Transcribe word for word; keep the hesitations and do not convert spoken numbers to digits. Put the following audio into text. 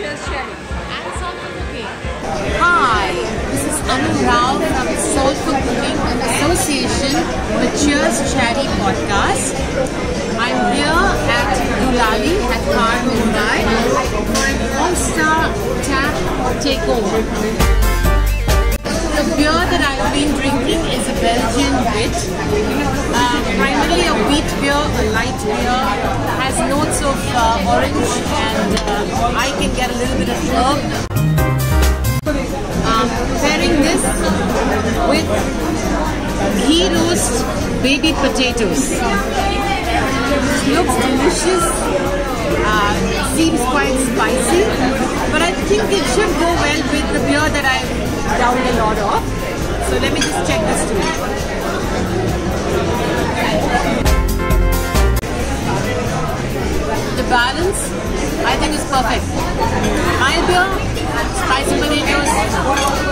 Cheers, Chatty. And salt for cooking. Hi, this is Anu Rao from Salt for Cooking in association with Cheers Chatty podcast. I'm here at Doolally at Khar, Mumbai for Stars Tap Takeover. The beer that I've been drinking is a Belgian wit. Uh, primarily a wheat beer, a light beer. Has notes of uh, orange and uh, I can get a little bit of herb. Um, pairing this with ghee roast baby potatoes. Looks delicious. Uh, seems quite spicy, but I think it should go well with the beer that I've downed a lot of. So let me just check this too. The balance, I think, is perfect. Mild beer, spicy potatoes,